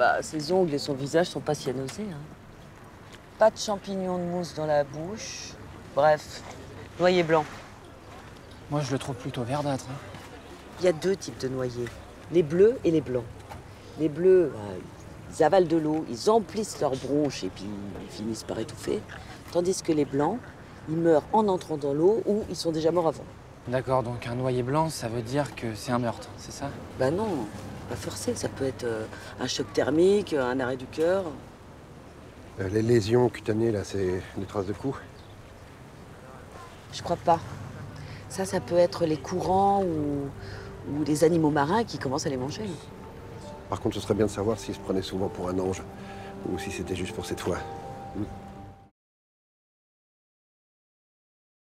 bah, ses ongles et son visage sont pas cyanosés, hein. Pas de champignons de mousse dans la bouche. Bref, noyer blanc. Moi, je le trouve plutôt verdâtre, hein. Il y a deux types de noyers, les bleus et les blancs. Les bleus, ils avalent de l'eau, ils emplissent leurs bronches et puis ils finissent par étouffer. Tandis que les blancs, ils meurent en entrant dans l'eau ou ils sont déjà morts avant. D'accord, donc un noyer blanc, ça veut dire que c'est un meurtre, c'est ça? Bah non, pas forcé. Ça peut être un choc thermique, un arrêt du cœur. Les lésions cutanées, là, c'est des traces de coups? Je crois pas. Ça peut être les courants ou les animaux marins qui commencent à les manger. Par contre, ce serait bien de savoir s'il se prenait souvent pour un ange ou si c'était juste pour cette fois.